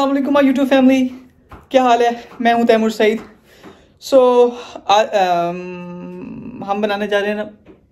अस्सलाम वालेकुम my YouTube family, क्या हाल है। मैं हूं तैमूर सईद। हम बनाने जा रहे हैं ना।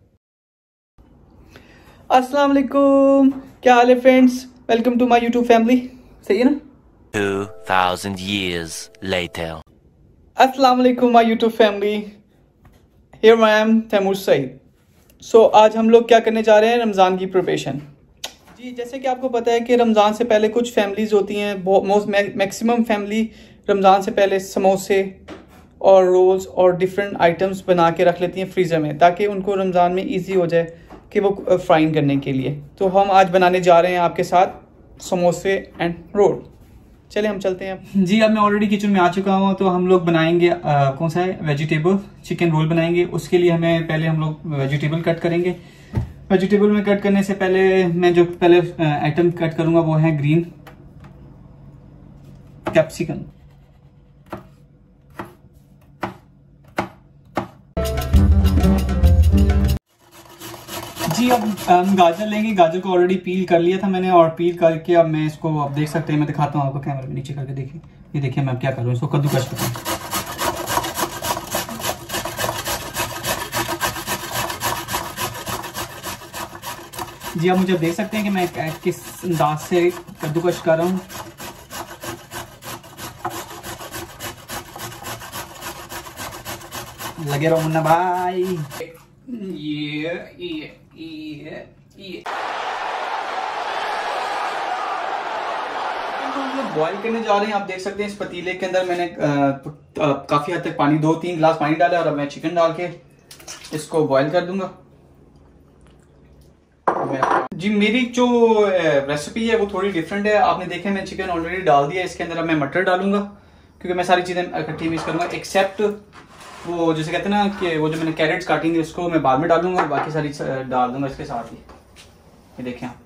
अस्सलाम वालेकुम, क्या हाल है friends, welcome to my YouTube family. सही है ना। 2000 years later. अस्सलाम वालेकुम my YouTube family, here I am Taimur Saeed. आज हम लोग क्या करने जा रहे हैं, रमज़ान की प्रिपरेशन। जी, जैसे कि आपको पता है कि रमज़ान से पहले कुछ फैमिलीज़ होती हैं, मैक्सिमम फैमिली रमज़ान से पहले समोसे और रोल्स और डिफरेंट आइटम्स बना के रख लेती हैं फ्रीज़र में, ताकि उनको रमज़ान में इजी हो जाए कि वो फ्राइंग करने के लिए। तो हम आज बनाने जा रहे हैं आपके साथ समोसे एंड रोल। चले हम चलते हैं। जी, अब मैं ऑलरेडी किचन में आ चुका हूँ। तो हम लोग बनाएंगे कौन सा है, वेजिटेबल चिकन रोल बनाएंगे। उसके लिए हमें पहले हम लोग वेजिटेबल कट करेंगे। वेजिटेबल में कट करने से पहले मैं जो पहले आइटम कट करूंगा वो है ग्रीन कैप्सिकम। जी, अब हम गाजर लेंगे। गाजर को ऑलरेडी पील कर लिया था मैंने, और पील करके अब मैं इसको, अब देख सकते हैं, मैं दिखाता हूँ आपको कैमरे में नीचे करके। देखिए, ये देखिए मैं क्या कर रहा हूँ, इसको कद्दूकस करता हूँ। जी, आप मुझे देख सकते हैं कि मैं किस अंदाज से कद्दूकस कर रहा हूँ। लगे रहो मुन्ना भाई। ये हम लोग बॉईल करने जा रहे हैं। आप देख सकते हैं इस पतीले के अंदर मैंने काफी हद तक पानी, 2-3 गिलास पानी डाला, और अब मैं चिकन डाल के इसको बॉईल कर दूंगा। जी, मेरी जो रेसिपी है वो थोड़ी डिफरेंट है। आपने देखा मैं चिकन ऑलरेडी डाल दिया, इसके अंदर अब मैं मटर डालूंगा, क्योंकि मैं सारी चीजें इकट्ठी मिक्स करूंगा, एक्सेप्ट वो जैसे कहते हैं ना कि वो जो मैंने कैरेट्स काटी थी उसको मैं बाद में डालूंगा, बाकी सारी डाल दूंगा इसके साथ ही। ये देखें, आप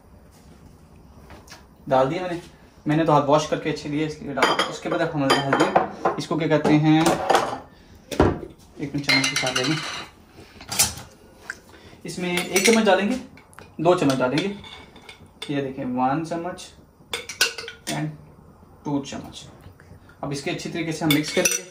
डाल दिया मैंने तो हाथ वॉश करके अच्छे लिए, इसलिए डाल। उसके बाद हम डाल दिए इसको, क्या कहते हैं, एक मिनट चम्मच के साथ लेंगे। इसमें 1 चम्मच डालेंगे, 2 चम्मच डालेंगे। ये देखें, 1 चम्मच एंड 2 चम्मच। अब इसके अच्छी तरीके से हम मिक्स करेंगे।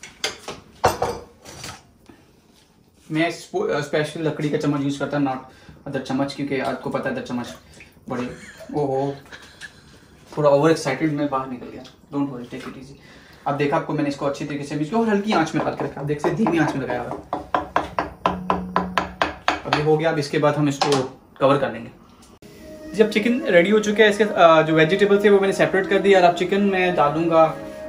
मैं स्पेशल लकड़ी का चम्मच यूज करता हूँ, नॉट अदर चम्मच, क्योंकि आपको पता है अदर चम्मच बड़े वो थोड़ा ओवर एक्साइटेड में बाहर निकल गया। Don't worry, take it easy. अब देखा आपको मैंने इसको अच्छी तरीके से मिक्स किया और हल्की आंच में करके रखा। आप देख सकते, धीमी आंच में लगाया हुआ। अब ये हो गया। अब इसके बाद हम इसको कवर कर लेंगे। जब चिकन रेडी हो चुका है, इसके जो वेजिटेबल थे वो मैंने सेपरेट कर दिया, और अब चिकन मैं डालूंगा।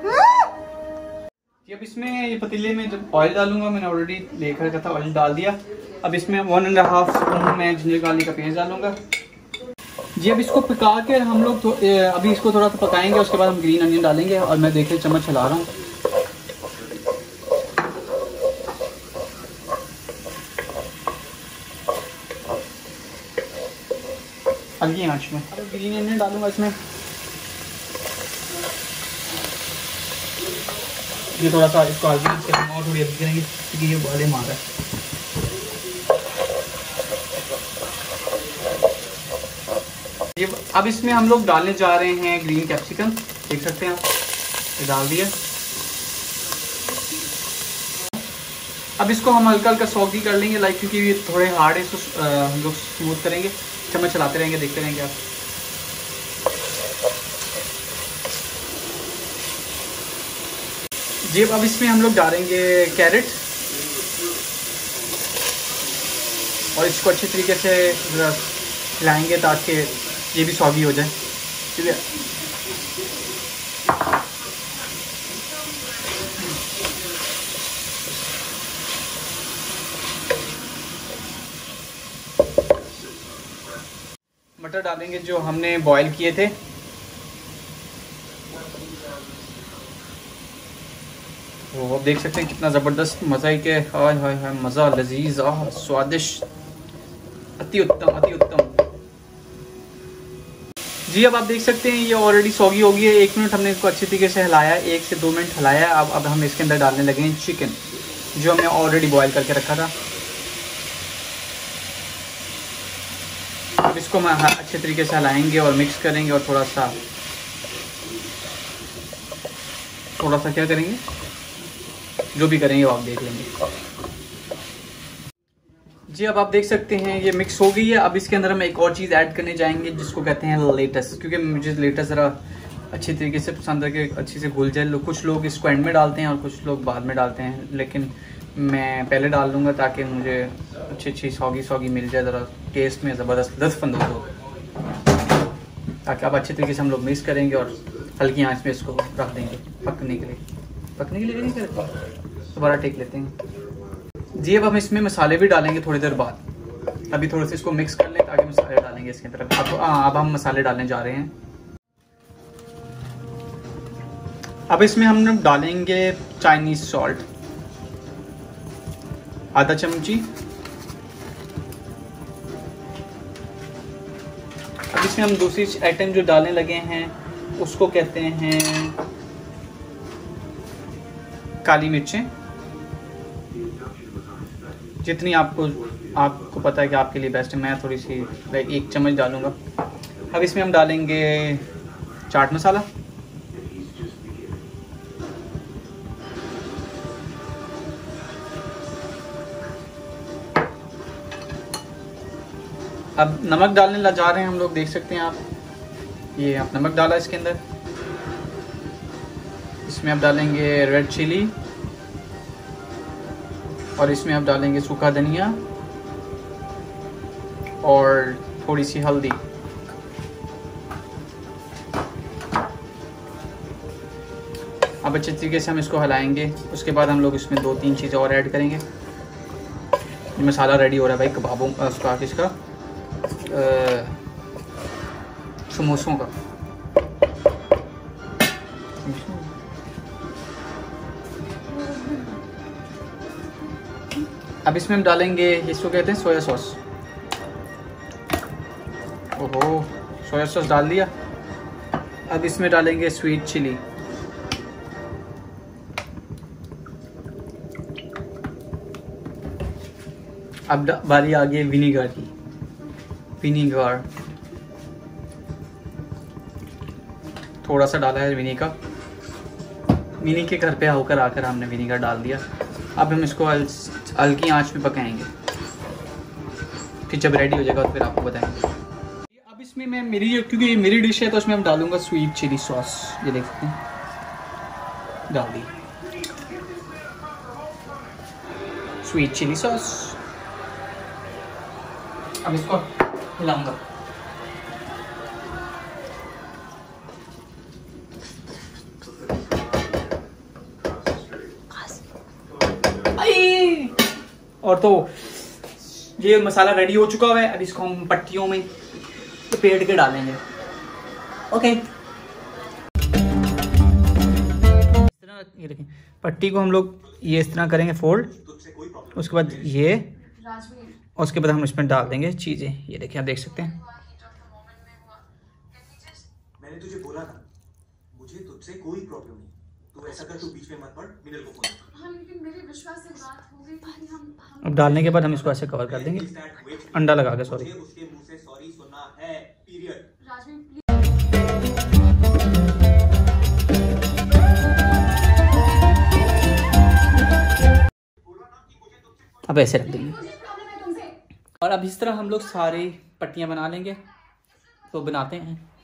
अब इसमें ये पतीले में जब ऑयल डालूंगा, मैंने ऑलरेडी लेकर रखा था, ऑयल डाल दिया। अब इसमें 1.5 स्पून मैं जिंजर गार्लिक का पेस्ट डालूंगा। जी, अब इसको पका के हम लोग अभी इसको थोड़ा सा पकाएंगे, उसके बाद हम ग्रीन अनियन डालेंगे। और मैं देखिए चम्मच हिला रहा हूँ। हल्की आंच में अब ग्रीन अनियन डालूंगा इसमें। ये थोड़ा सा इसको हल्की आंच से और थोड़ी हल्की करेंगे, क्योंकि ये उबाले मार रहा है। ये अब इसमें हम लोग डालने जा रहे हैं ग्रीन कैप्सिकम। देख सकते हैं आप, ये डाल दिया। अब इसको हम हल्का हल्का सॉगी कर लेंगे, लाइक, क्योंकि ये थोड़े हार्ड है, इसको हम लोग स्मूथ करेंगे। चम्मच चलाते रहेंगे, देखते रहेंगे आप। जी, अब इसमें हम लोग डालेंगे कैरेट, और इसको अच्छे तरीके से हिलाएंगे ताकि ये भी सॉगी हो जाए। ठीक है, मटर डालेंगे जो हमने बॉईल किए थे। वो आप देख सकते हैं कितना ज़बरदस्त मज़ा ही के, हाय हाय हाय, मज़ा, लजीज, स्वादिष्ट, अति उत्तम, अति उत्तम। जी, अब आप देख सकते हैं ये ऑलरेडी सॉगी हो गई है। 1 मिनट हमने इसको अच्छी तरीके से हिलाया, 1 से 2 मिनट हिलाया। अब हम इसके अंदर डालने लगे हैं चिकन, जो हमने ऑलरेडी बॉईल करके रखा था। अब इसको हम अच्छे तरीके से हिलाएंगे और मिक्स करेंगे, और थोड़ा सा थोड़ा सा क्या करेंगे, जो भी करेंगे वो आप देख लेंगे। जी अब आप देख सकते हैं ये मिक्स हो गई है। अब इसके अंदर हम एक और चीज़ ऐड करने जाएंगे जिसको कहते हैं लेटस, क्योंकि मुझे लेटस ज़रा अच्छी तरीके से पसंद है कि अच्छे से घुल जाए। कुछ लोग इसको एंड में डालते हैं और कुछ लोग बाद में डालते हैं, लेकिन मैं पहले डाल दूँगा ताकि मुझे अच्छी सॉगी मिल जाए, ज़रा टेस्ट में ज़बरदस्त लुत्फ़अंदोज़ हो, ताकि अब अच्छे तरीके से हम लोग मिक्स करेंगे और हल्की आंच में इसको रख देंगे पकने के लिए नहीं करते, दोबारा टेक लेते हैं। जी अब हम इसमें मसाले भी डालेंगे थोड़ी देर बाद। अभी थोड़े से इसको मिक्स कर लें ताकि मसाले डालेंगे इसके अंदर। अब हम मसाले डालने जा रहे हैं। अब इसमें हम डालेंगे चाइनीज़ सॉल्ट आधा चमची। अब इसमें हम दूसरी आइटम जो डालने लगे हैं उसको कहते हैं काली मिर्चें। जितनी आपको पता है कि आपके लिए बेस्ट है, मैं थोड़ी सी 1 चम्मच डालूंगा। अब इसमें हम डालेंगे चाट मसाला, अब नमक डालने जा रहे हैं हम लोग, देख सकते हैं आप, ये आप नमक डाला इसके अंदर। इसमें आप डालेंगे रेड चिली और इसमें आप डालेंगे सूखा धनिया और थोड़ी सी हल्दी। अब अच्छे तरीके से हम इसको हिलाएंगे। उसके बाद हम लोग इसमें 2-3 चीज़ें और ऐड करेंगे। मसाला रेडी हो रहा है भाई कबाबों उसका, किसका, समोसों का। अब इसमें हम डालेंगे, इसको कहते हैं सोया सॉस। ओहो, सोया सॉस डाल दिया। अब इसमें डालेंगे स्वीट चिली। अब बारी आ गई विनीगर की। विनीगर थोड़ा सा डाला है विनीगर। विनी के घर पे होकर आकर हमने विनीगर डाल दिया। अब हम इसको हल्की आंच में पकाएंगे, फिर जब रेडी हो जाएगा तो फिर आपको बताएंगे। अब इसमें मैं क्योंकि ये मेरी डिश है तो इसमें हम डालूंगा स्वीट चिली सॉस। ये देख सकते हैं, डाल दी स्वीट चिली सॉस। अब इसको हिलाऊंगा। और तो ये मसाला रेडी हो चुका है। अब इसको हम पट्टियों में लपेट के डालेंगे। ओके, इस तरह ये देखें, पट्टी को हम लोग ये इस तरह करेंगे फोल्ड। उसके बाद ये, और उसके बाद हम इसमें डाल देंगे चीज़ें। ये देखिए, आप देख सकते हैं। मैंने तुझे बोला था, मुझे तुझसे कोई प्रॉब्लम नहीं। तू ऐसा कर, तू बीच में मत पड़, मिनल को फोन। हाँ, लेकिन मेरे विश्वास से बात हो गई थी। हम अब डालने के बाद हम इसको ऐसे कवर कर देंगे, अंडा लगा के। सॉरी, उसके मुंह से सॉरी सुनना है, पीरियड। अब ऐसे रख देंगे। और अब इस तरह हम लोग सारी पट्टियाँ बना लेंगे। तो बनाते हैं।